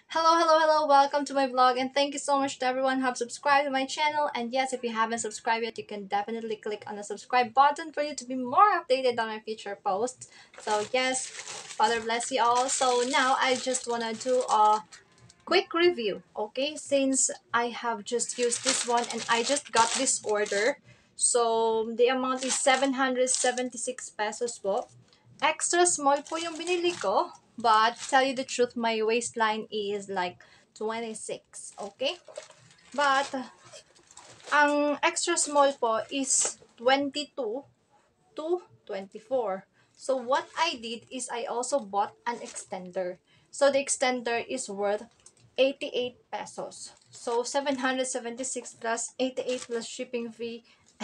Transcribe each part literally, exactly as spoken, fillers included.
Hello, hello, hello. Welcome to my vlog and thank you so much to everyone who have subscribed to my channel. And yes, if you haven't subscribed yet, you can definitely click on the subscribe button for you to be more updated on my future posts. So yes, Father bless you all. So now I just want to do a quick review, okay? Since I have just used this one and I just got this order. So the amount is seven hundred seventy-six pesos po. Extra small po yung binili ko. But tell you the truth, my waistline is like twenty-six. Okay? But ang extra small po is twenty-two to twenty-four. So what I did is I also bought an extender. So the extender is worth eighty-eight pesos. So seven hundred seventy-six plus eighty-eight plus shipping fee.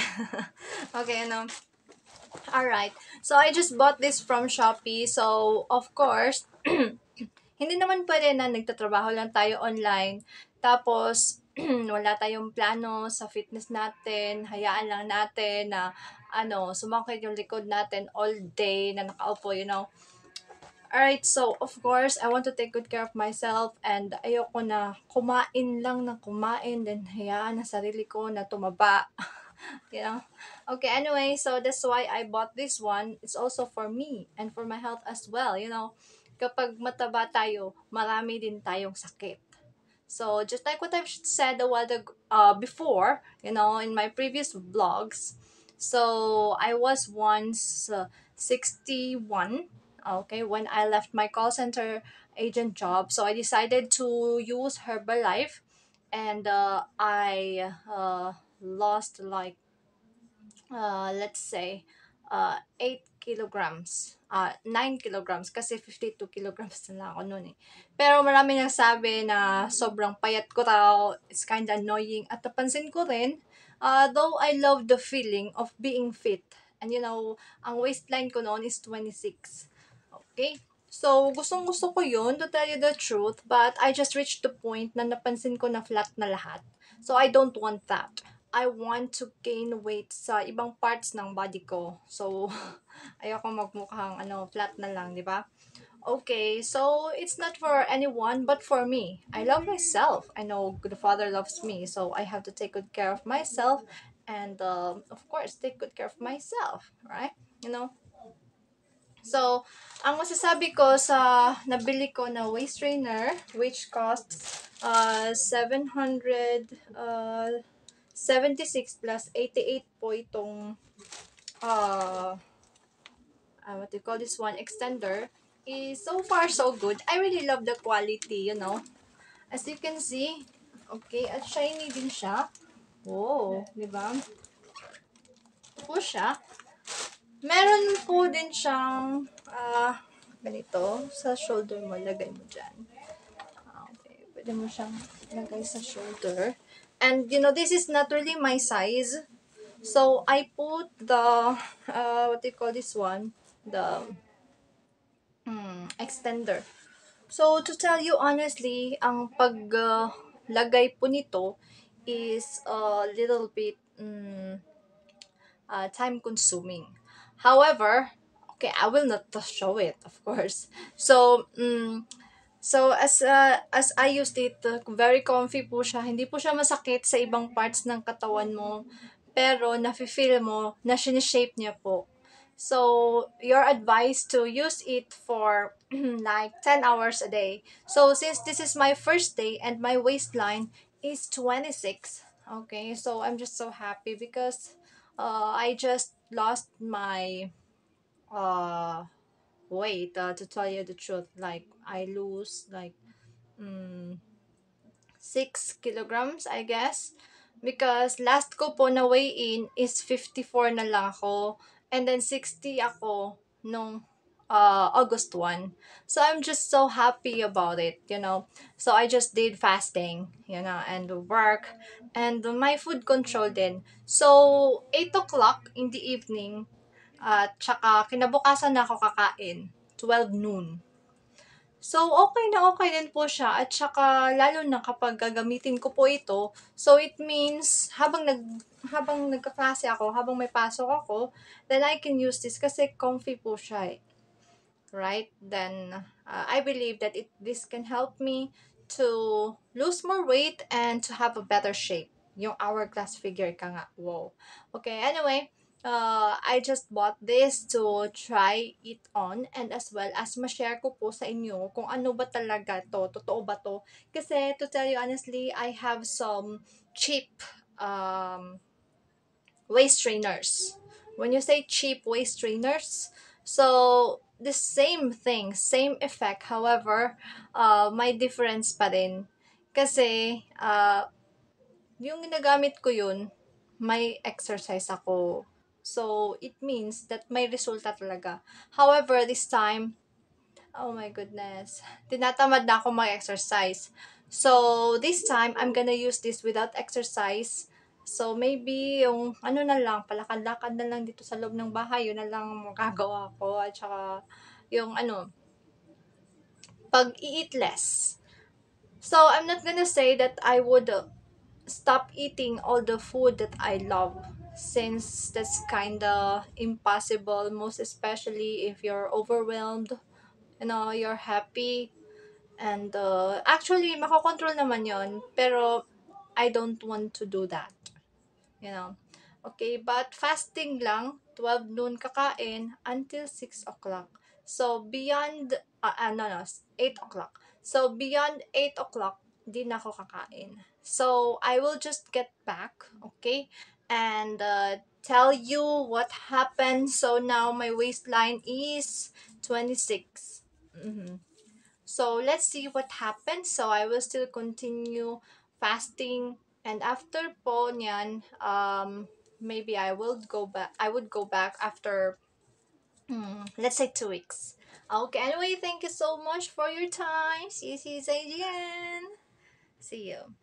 Okay, ano. Alright. So I just bought this from Shopee. So of course, hindi naman pwede na nagtatrabaho lang tayo online, tapos wala tayong plano sa fitness natin, hayaan lang natin na ano, sumakit yung likod natin all day na nakaupo, you know. Alright, so of course, I want to take good care of myself and ayoko na kumain lang ng kumain, then hayaan na sarili ko na tumaba. You know? Okay, anyway, so that's why I bought this one. It's also for me and for my health as well, you know. Kapag mataba tayo, marami din tayong sakit. So, just like what I've said a while ago, uh, before, you know, in my previous vlogs, so I was once uh, sixty-one, okay, when I left my call center agent job. So I decided to use Herbalife and uh, I uh, lost like uh, let's say, uh, eight kilograms. Uh, nine kilograms kasi fifty-two kilograms na lang ako noon eh. Pero marami nang sabi na sobrang payat ko raw, it's kind of annoying. At napansin ko rin, uh, though I love the feeling of being fit. And you know, ang waistline ko noon is twenty-six. Okay? So, gustong gusto ko yun, to tell you the truth, but I just reached the point na napansin ko na flat na lahat. So, I don't want that. I want to gain weight sa ibang parts ng body ko. So, ayoko magmukhang ano, flat na lang, di ba? Okay, so it's not for anyone but for me. I love myself. I know the Father loves me, so I have to take good care of myself and um, of course, take good care of myself, right? You know? So, ang masasabi ko sa nabili ko na waist trainer, which costs uh, seven hundred seventy-six plus eighty-eight po itong uh, uh, what do you call this one, extender, is so far so good. I really love the quality, you know. As you can see, okay, at shiny din siya. Wow, di ba? Ito po siya. Meron po din siyang ah, ganito, sa shoulder mo, lagay mo dyan. Ah, okay, pwede mo siyang lagay sa shoulder. And, you know, this is not really my size. So, I put the, uh, what do you call this one? The mm, extender. So, to tell you honestly, ang paglagay po nito is a little bit mm, uh, time consuming. However, okay, I will not show it, of course. So, mm, so as uh, as I used it, uh, very comfy po siya. Hindi po siya masakit sa ibang parts ng katawan mo, pero nafe-feel mo na shape niya po. So, your advice to use it for like ten hours a day. So, since this is my first day and my waistline is twenty-six, okay, so I'm just so happy because uh, I just lost my uh, weight, uh, to tell you the truth. Like, I lose like mm, six kilograms, I guess. Because last ko po na weigh-in is fifty-four na lang ako. And then sixty ako nung uh, August first. So I'm just so happy about it, you know. So I just did fasting, you know, and work and my food control din. So eight o'clock in the evening at tsaka kinabukasan na ako kakain, twelve noon. So, okay na okay din po siya at saka lalo na kapag gagamitin ko po ito, so it means habang nag habang nagkaklase ako, habang may pasok ako, then I can use this kasi comfy po siya eh. Right? Then uh, I believe that it this can help me to lose more weight and to have a better shape. Yung hourglass figure ka nga. Wow. Okay, anyway, uh, I just bought this to try it on and as well as ma-share ko po sa inyo kung ano ba talaga to, totoo ba to. Kasi to tell you honestly, I have some cheap um, waist trainers. When you say cheap waist trainers, so the same thing, same effect. However, uh, may difference pa rin. Kasi, uh, yung ginagamit ko yun, may exercise ako. So, it means that may resulta talaga. However, this time, oh my goodness, tinatamad na ako mag-exercise. So, this time, I'm gonna use this without exercise. So, maybe yung ano na lang, palakad-lakad na lang dito sa loob ng bahay, yun na lang magagawa ko. At saka, yung ano, pag-eat less. So, I'm not gonna say that I would uh, stop eating all the food that I love since that's kinda impossible, most especially if you're overwhelmed, you know, you're happy. And uh, actually, makokontrol naman yon. Pero I don't want to do that. You know. Okay, but fasting lang, twelve noon kakain until six o'clock. So, beyond, uh, uh, no, no, eight o'clock. So, beyond eight o'clock, di na ako kakain. So, I will just get back, okay? And uh, tell you what happened. So, now my waistline is twenty-six. Mm-hmm. So let's see what happens. So I will still continue fasting, and after po niyan, um, maybe I will go back. I would go back after, hmm, let's say two weeks. Okay. Anyway, thank you so much for your time. See you, see you again. See you.